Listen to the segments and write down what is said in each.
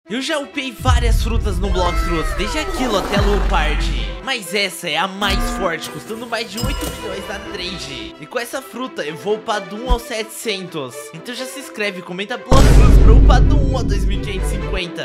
Eu já upei várias frutas no Blox Fruits, desde aquilo até a Leopard. Mas essa é a mais forte, custando mais de 8 milhões na trade. E com essa fruta eu vou upar do 1 ao 700. Então já se inscreve, comenta Blox Fruits pra upar do 1 ao 2550.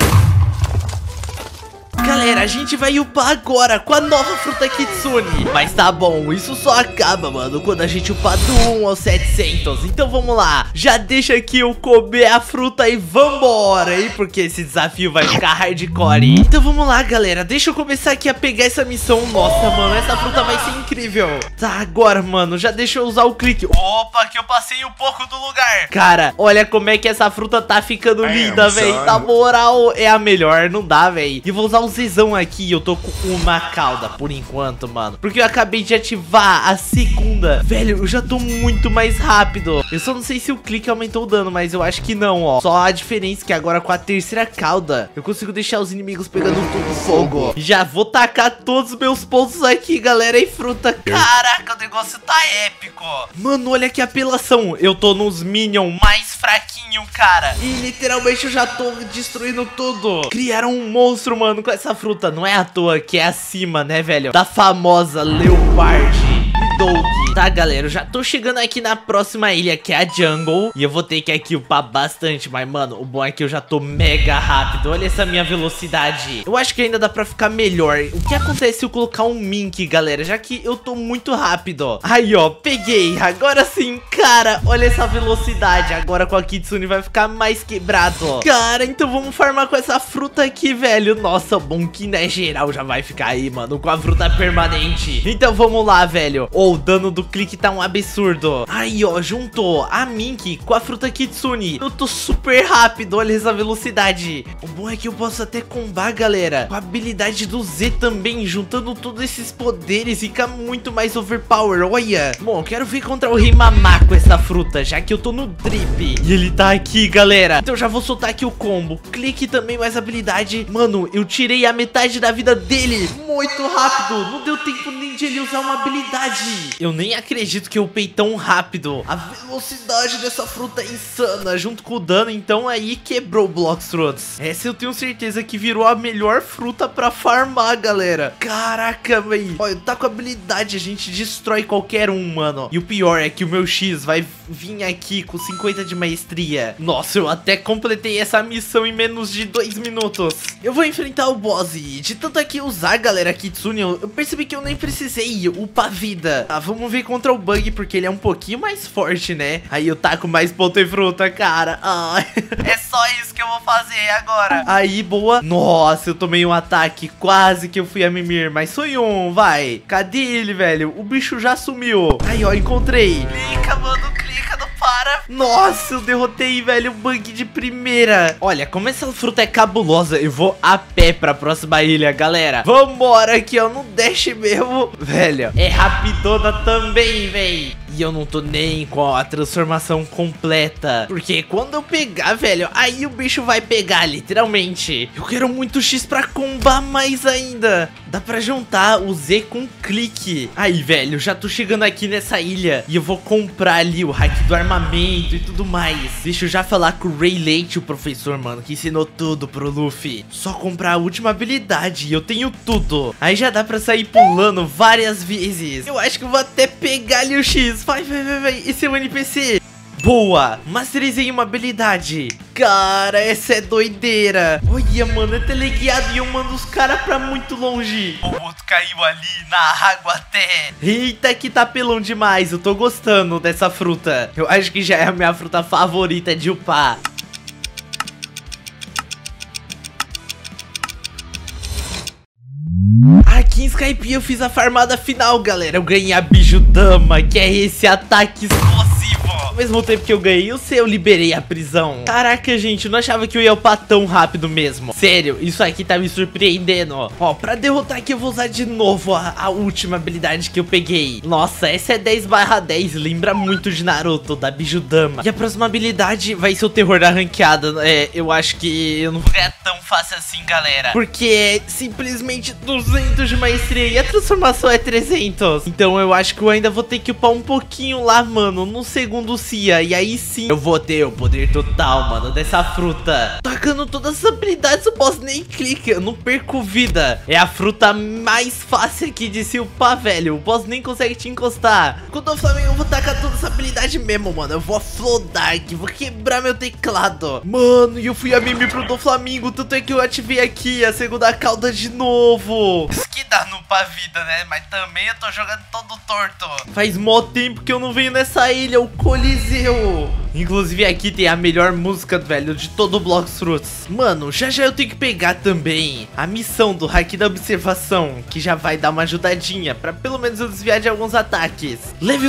Galera, a gente vai upar agora com a nova fruta Kitsune. Mas tá bom, isso só acaba, mano, quando a gente upar do 1 ao 700. Então vamos lá, já deixa aqui eu comer a fruta e vambora, hein? Porque esse desafio vai ficar hardcore. Então vamos lá, galera, deixa eu começar aqui a pegar essa missão. Nossa, mano, essa fruta vai ser incrível. Tá, agora, mano, já deixa eu usar o clique. Opa, que eu passei um pouco do lugar. Cara, olha como é que essa fruta tá ficando linda, velho. Na moral, é a melhor, não dá, velho. E vou usar o Zezão aqui, eu tô com uma cauda por enquanto, mano, porque eu acabei de ativar a segunda. Velho, eu já tô muito mais rápido. Eu só não sei se o clique aumentou o dano, mas eu acho que não, ó. Só a diferença é que agora com a terceira cauda eu consigo deixar os inimigos pegando todo fogo. Já vou tacar todos os meus pontos aqui, galera, e fruta. Caraca, o negócio tá épico. Mano, olha que apelação. Eu tô nos minions mais fraquinho, cara, e literalmente eu já tô destruindo tudo. Criaram um monstro, mano, com essa fruta. Não é à toa que é acima, né, velho, da famosa Leopard e Dog. Tá, galera, eu já tô chegando aqui na próxima ilha, que é a Jungle. E eu vou ter que aqui upar bastante. Mas, mano, o bom é que eu já tô mega rápido. Olha essa minha velocidade. Eu acho que ainda dá pra ficar melhor. O que acontece se eu colocar um Mink, galera? Já que eu tô muito rápido. Aí, ó, peguei. Agora sim, cara, olha essa velocidade. Agora com a Kitsune vai ficar mais quebrado. Cara, então vamos farmar com essa fruta aqui, velho. Nossa, bom que, né, geral já vai ficar aí, mano, com a fruta permanente. Então vamos lá, velho. O dano do clique tá um absurdo. Aí, ó, juntou a Mink com a fruta Kitsune. Eu tô super rápido, olha essa velocidade. O bom é que eu posso até combar, galera, com a habilidade do Z também. Juntando todos esses poderes, fica muito mais overpower, olha. Bom, eu quero ver contra o Rimamá com essa fruta, já que eu tô no drip. E ele tá aqui, galera. Então já vou soltar aqui o combo. Clique também, mais habilidade. Mano, eu tirei a metade da vida dele muito rápido. Não deu tempo nem de ele usar uma habilidade. Eu nem acredito que eu upei tão rápido. A velocidade dessa fruta é insana, junto com o dano, então aí quebrou o Blox Fruits. Essa eu tenho certeza que virou a melhor fruta pra farmar, galera. Caraca, velho. Olha, tá com habilidade, a gente destrói qualquer um, mano. E o pior é que o meu X vai vir aqui com 50 de maestria. Nossa, eu até completei essa missão em menos de 2 minutos. Eu vou enfrentar o boss e de tanto aqui usar, galera, Kitsune, eu percebi que eu nem precisei upar vida. Tá, vamos ver contra o Bug, porque ele é um pouquinho mais forte, né? Aí eu taco mais ponto e fruta, cara. Ai. É só isso que eu vou fazer agora. Aí, boa. Nossa, eu tomei um ataque. Quase que eu fui a mimir, mas foi um, vai. Cadê ele, velho? O bicho já sumiu. Aí, ó, encontrei. Clica, mano, clica, não para. Nossa, eu derrotei, velho, o Bug de primeira. Olha, como essa fruta é cabulosa, eu vou a pé pra próxima ilha, galera. Vambora aqui, ó, no dash mesmo. Velho, é rapidona também, véi. E eu não tô nem com a transformação completa, porque quando eu pegar, velho, aí o bicho vai pegar, literalmente. Eu quero muito X pra combar mais ainda. Dá pra juntar o Z com clique. Aí, velho, já tô chegando aqui nessa ilha e eu vou comprar ali o hack do armamento e tudo mais. Deixa eu já falar com o Rayleigh, o professor, mano, que ensinou tudo pro Luffy. Só comprar a última habilidade e eu tenho tudo. Aí já dá pra sair pulando várias vezes. Eu acho que eu vou até pegar ali o X. Vai, vai, vai, vai. Esse é o NPC. Boa, masterizei uma habilidade. Cara, essa é doideira. Olha, mano, é teleguiado e eu mando os caras pra muito longe. O outro caiu ali na água até. Eita, que tá pelão demais. Eu tô gostando dessa fruta. Eu acho que já é a minha fruta favorita de upar. Aqui em Skype eu fiz a farmada final, galera. Eu ganhei a Bijudama, que é esse ataque explosivo. Ao mesmo tempo que eu ganhei o C, eu liberei a prisão. Caraca, gente, eu não achava que eu ia upar tão rápido mesmo. Sério, isso aqui tá me surpreendendo. Ó, pra derrotar aqui eu vou usar de novo a última habilidade que eu peguei. Nossa, essa é 10/10, lembra muito de Naruto, da Bijudama. E a próxima habilidade vai ser o terror da ranqueada. Eu acho que eu não vou ganhar tão fácil assim, galera, porque é simplesmente 200 de maestria e a transformação é 300. Então eu acho que eu ainda vou ter que upar um pouquinho lá, mano, no segundo pronuncia. E aí sim eu vou ter o poder total, mano, dessa fruta. Tacando todas as habilidades, o boss nem clica, eu não perco vida. É a fruta mais fácil aqui de se upar, velho. O boss nem consegue te encostar. Quando eu Flamengo, eu vou tacar toda essa habilidade mesmo, mano. Eu vou flodar aqui, vou quebrar meu teclado. Mano, e eu fui a mimir pro do Flamengo. Tanto é que eu ativei aqui a segunda cauda de novo. Isso que dá no upar vida, né? Mas também eu tô jogando todo torto. Faz mó tempo que eu não venho nessa ilha, o Coliseu. Inclusive aqui tem a melhor música, velho, de todo o Blox Fruits. Mano, já eu tenho que pegar também a missão do Haki da Observação, que já vai dar uma ajudadinha pra pelo menos eu desviar de alguns ataques. Level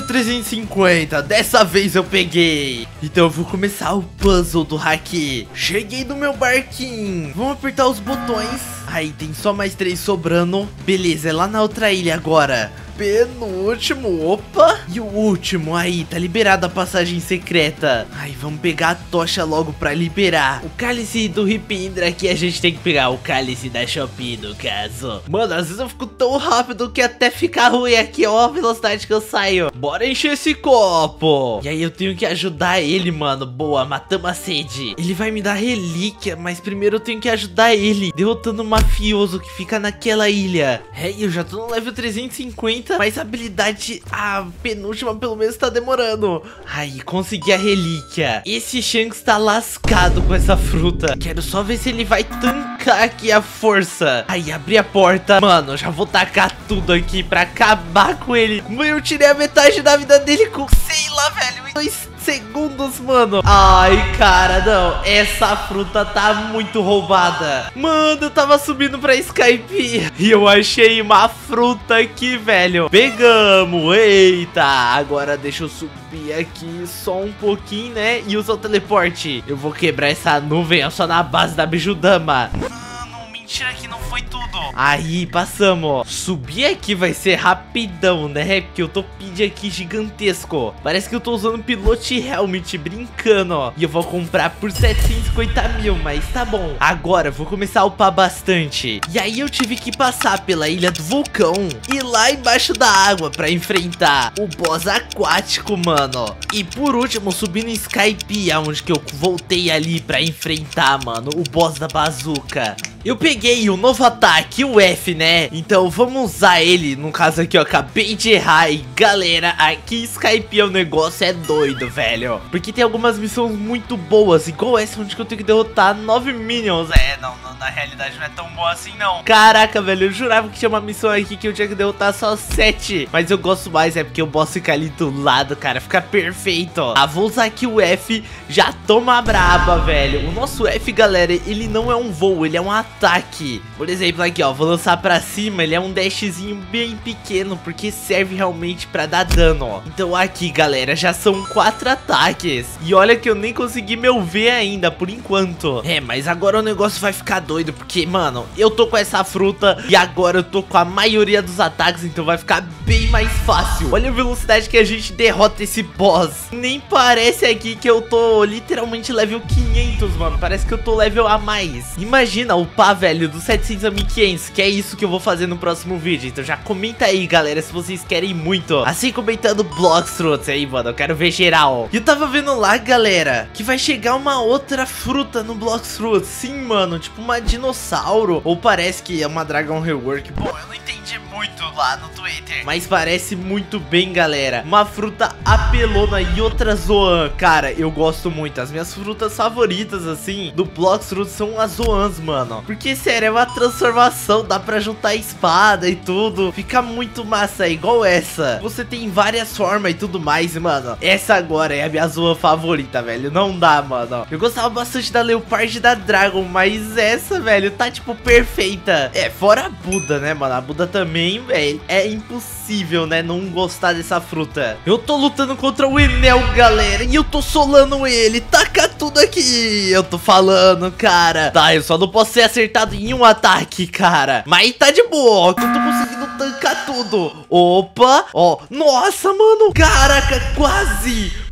350, dessa vez eu peguei. Então eu vou começar o puzzle do Haki. Cheguei no meu barquinho. Vamos apertar os botões. Aí tem só mais 3 sobrando. Beleza, é lá na outra ilha agora. Penúltimo, opa. E o último, aí, tá liberada a passagem secreta. Aí, vamos pegar a tocha logo pra liberar. O cálice do Ripindra aqui a gente tem que pegar. O cálice da Shopee, no caso. Mano, às vezes eu fico tão rápido que até fica ruim aqui, ó, a velocidade que eu saio. Bora encher esse copo. E aí eu tenho que ajudar ele, mano. Boa, matamos a sede. Ele vai me dar relíquia, mas primeiro eu tenho que ajudar ele, derrotando o mafioso que fica naquela ilha. É, eu já tô no level 350. Mas a habilidade, a penúltima pelo menos tá demorando. Aí, consegui a relíquia. Esse Shanks tá lascado com essa fruta. Quero só ver se ele vai tancar aqui a força. Aí, abri a porta. Mano, já vou tacar tudo aqui pra acabar com ele. Mano, eu tirei a metade da vida dele com, sei lá, velho, 2 segundos, mano. Ai, cara, não. Essa fruta tá muito roubada. Mano, eu tava subindo pra Skype e eu achei uma fruta aqui, velho. Pegamos. Eita, agora deixa eu subir aqui só um pouquinho, né? E usar o teleporte. Eu vou quebrar essa nuvem só na base da Bijudama. Mentira que não foi tudo. Aí, passamos. Subir aqui vai ser rapidão, né? Porque eu tô pedindo aqui gigantesco. Parece que eu tô usando pilote helmet, brincando, ó. E eu vou comprar por 750 mil, mas tá bom. Agora, eu vou começar a upar bastante. E aí, eu tive que passar pela ilha do vulcão e lá embaixo da água pra enfrentar o boss aquático, mano. E por último, subindo em Skype, onde que eu voltei ali pra enfrentar, mano, o boss da bazuca. Eu peguei o novo ataque, o F, né? Então vamos usar ele. No caso aqui, eu acabei de errar. E galera, aqui Skype o negócio é doido, velho. Porque tem algumas missões muito boas, igual essa onde que eu tenho que derrotar 9 minions. É, não, na realidade não é tão boa assim, não. Caraca, velho, eu jurava que tinha uma missão aqui que eu tinha que derrotar só 7. Mas eu gosto mais, é porque o boss fica ali do lado, cara. Fica perfeito, ó. Ah, vou usar aqui o F. Já toma a braba, velho. O nosso F, galera, ele não é um voo, ele é um ataque. Por exemplo, aqui, ó, vou lançar pra cima. Ele é um dashzinho bem pequeno, porque serve realmente pra dar dano, ó. Então aqui, galera, já são 4 ataques. E olha que eu nem consegui meu V ainda, por enquanto. É, mas agora o negócio vai ficar doido, porque, mano, eu tô com essa fruta e agora eu tô com a maioria dos ataques, então vai ficar bem mais fácil. Olha a velocidade que a gente derrota esse boss. Nem parece aqui que eu tô literalmente level 500, mano. Parece que eu tô level a mais. Imagina upar, velho, do 700 a 1500, que é isso que eu vou fazer no próximo vídeo. Então já comenta aí, galera, se vocês querem muito. Assim comentando Blox Fruits aí, mano, eu quero ver geral. E eu tava vendo lá, galera, que vai chegar uma outra fruta no Blox Fruits. Sim, mano, tipo uma dinossauro. Ou parece que é uma Dragon Rework. Bom, eu não entendi muito lá no Twitter, mas parece muito bem, galera. Uma fruta apelona e outra Zoan. Cara, eu gosto muito. As minhas frutas favoritas, assim, do Blox Fruits são as Zoans, mano. Porque, sério, é uma transformação. Dá pra juntar espada e tudo. Fica muito massa, igual essa. Você tem várias formas e tudo mais, mano. Essa agora é a minha Zoan favorita, velho. Não dá, mano. Eu gostava bastante da Leopard e da Dragon, mas essa, velho, tá, tipo, perfeita. É, fora a Buda, né, mano? A Buda também, velho, é impossível, né, não gostar dessa fruta. Eu tô lutando contra o Enel, galera, e eu tô solando ele. Taca tudo aqui. Eu tô falando, cara. Tá, eu só não posso ser acertado em um ataque, cara. Mas tá de boa, ó, que eu tô conseguindo tancar tudo. Opa, ó. Nossa, mano. Caraca, quase.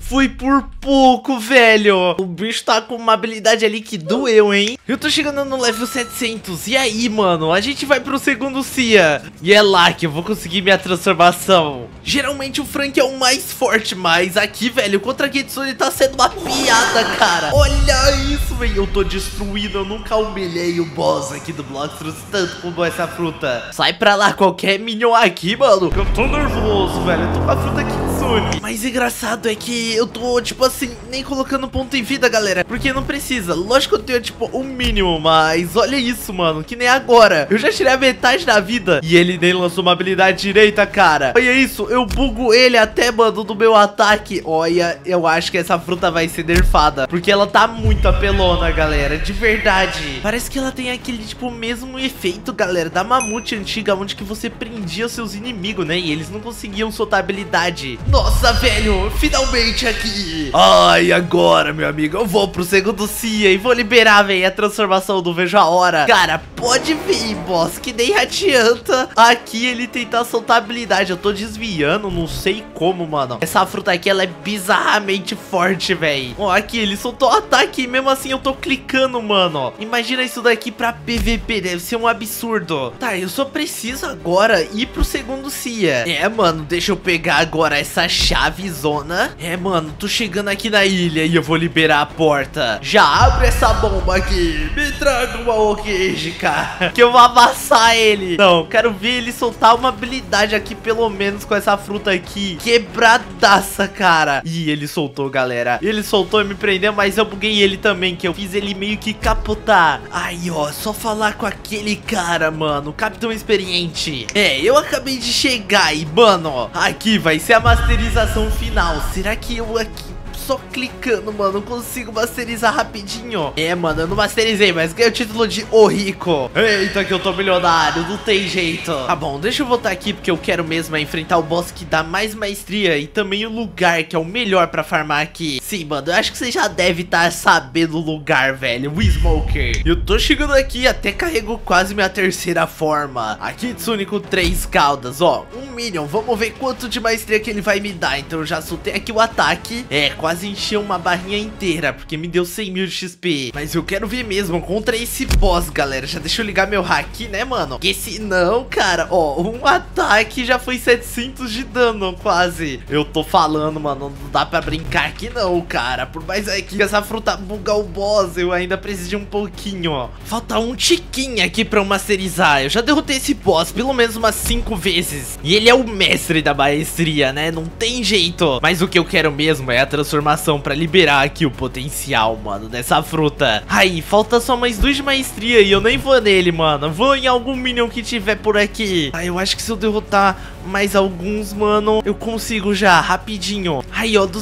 Foi por pouco, velho. O bicho tá com uma habilidade ali que doeu, hein? Eu tô chegando no level 700. E aí, mano? A gente vai pro segundo Cia. E é lá que eu vou conseguir minha transformação. Geralmente o Frank é o mais forte, mas aqui, velho, contra a Kitsune tá sendo uma piada, cara. Olha isso, velho. Eu tô destruindo. Eu nunca humilhei o boss aqui do Bloxburg tanto como essa fruta. Sai pra lá qualquer minion aqui, mano. Eu tô nervoso, velho. Eu tô com a fruta Kitsune. Mas engraçado é que eu tô, tipo assim, nem colocando ponto em vida, galera. Porque não precisa. Lógico que eu tenho, tipo, o mínimo. Mas olha isso, mano. Que nem agora. Eu já tirei a metade da vida. E ele nem lançou uma habilidade direita, cara. Olha isso. Eu bugo ele até, mano, do meu ataque. Olha, eu acho que essa fruta vai ser nerfada. Porque ela tá muito apelona, galera. De verdade. Parece que ela tem aquele, tipo, mesmo efeito, galera, da mamute antiga, onde que você prendia os seus inimigos, né? E eles não conseguiam soltar habilidade. Nossa, velho. Finalmente aqui. Ai, agora, meu amigo, eu vou pro segundo Cia e vou liberar, velho, a transformação do Vejo a Hora. Cara, pode vir, boss, que nem adianta aqui ele tentar soltar habilidade. Eu tô desviando, não sei como, mano. Essa fruta aqui, ela é bizarramente forte, velho. Ó, aqui, ele soltou o ataque e mesmo assim eu tô clicando, mano. Imagina isso daqui pra PVP, deve ser um absurdo. Tá, eu só preciso agora ir pro segundo Cia. É, mano, deixa eu pegar agora essa chave zona. É, mano, tô chegando aqui na ilha e eu vou liberar a porta. Já abre essa bomba aqui. Me traga uma Okage, cara, que eu vou amassar ele. Não, quero ver ele soltar uma habilidade aqui, pelo menos com essa fruta aqui. Quebradaça, cara. Ih, ele soltou, galera. Ele soltou e me prendeu, mas eu buguei ele também, que eu fiz ele meio que capotar. Aí, ó, só falar com aquele cara, mano, capitão experiente. É, eu acabei de chegar e, mano, aqui vai ser a masterização final. Será que eu aqui, só clicando, mano, consigo masterizar rapidinho? É, mano, eu não masterizei, mas ganhei o título de O Rico. Eita, que eu tô milionário, não tem jeito. Tá bom, deixa eu voltar aqui, porque eu quero mesmo enfrentar o boss que dá mais maestria e também o lugar que é o melhor pra farmar aqui. Sim, mano, eu acho que você já deve estar sabendo o lugar, velho, o Smoker. Eu tô chegando aqui, até carrego quase minha terceira forma. A Kitsune com 3 caudas, ó, um minion. Vamos ver quanto de maestria que ele vai me dar. Então eu já soltei aqui o ataque. É, quase encheu uma barrinha inteira, porque me deu 100 mil de XP. Mas eu quero ver mesmo contra esse boss, galera. Já deixa eu ligar meu hack, né, mano? Porque senão, cara, ó, um ataque já foi 700 de dano, quase. Eu tô falando, mano, não dá pra brincar aqui não, cara. Por mais que essa fruta buga o boss, eu ainda preciso de um pouquinho, ó. Falta um tiquinho aqui pra eu masterizar. Eu já derrotei esse boss pelo menos umas 5 vezes. E ele é o mestre da maestria, né? Não tem jeito. Mas o que eu quero mesmo é a transformação pra liberar aqui o potencial, mano, dessa fruta. Aí, falta só mais 2 de maestria e eu nem vou nele, mano. Vou em algum minion que tiver por aqui. Aí, eu acho que se eu derrotar mais alguns, mano, eu consigo já, rapidinho. Aí, ó,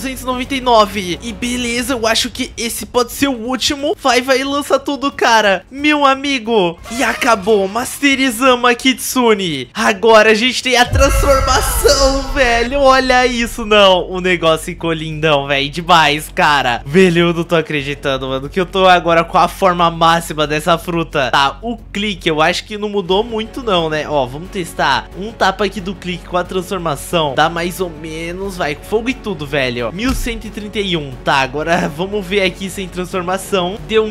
299. E beleza, eu acho que esse pode ser o último. Vai e lança tudo, cara. Meu amigo. E acabou, masterizamos a Kitsune. Agora a gente tem a transformação, velho. Olha isso, não. O negócio ficou lindão, velho. Demais, cara. Velho, eu não tô acreditando, mano, que eu tô agora com a forma máxima dessa fruta. Tá, o clique eu acho que não mudou muito não, né? Ó, vamos testar. Um tapa aqui do clique com a transformação dá mais ou menos, vai, fogo e tudo, velho. 1131, tá, agora vamos ver aqui sem transformação. Deu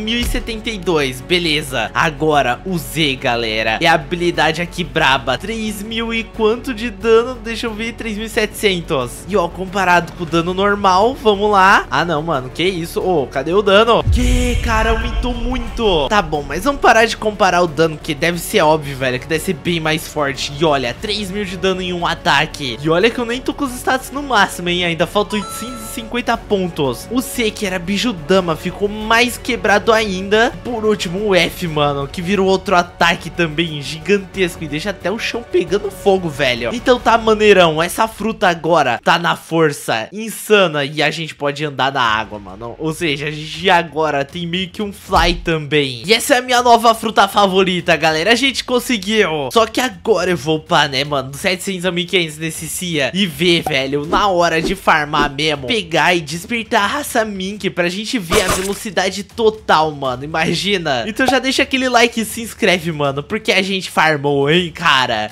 1072, beleza. Agora o Z, galera, é a habilidade aqui braba. 3000 e quanto de dano? Deixa eu ver, 3700. E ó, comparado com o dano normal, vamos lá. Ah, não, mano, que isso? Ô, cadê o dano? Que, cara, aumentou muito. Tá bom, mas vamos parar de comparar o dano, que deve ser óbvio, velho, que deve ser bem mais forte. E olha, 3000 de dano em um ataque. E olha que eu nem tô com os status no máximo, hein? Ainda faltam 850 pontos. O C, que era Bijudama, ficou mais quebrado ainda. Por último, o F, mano, que virou outro ataque também gigantesco e deixa até o chão pegando fogo, velho. Então tá maneirão, essa fruta agora tá na força insana e a gente pode andar na água, mano. Ou seja, a gente agora tem meio que um fly também. E essa é a minha nova fruta favorita, galera. A gente conseguiu. Só que agora eu vou upar, né, mano, 700 a 1500 nesse Cia e ver, velho, na hora de farmar mesmo, pegar e despertar a raça Mink pra gente ver a velocidade total, mano. Imagina. Então já deixa aquele like e se inscreve, mano, porque a gente farmou, hein, cara.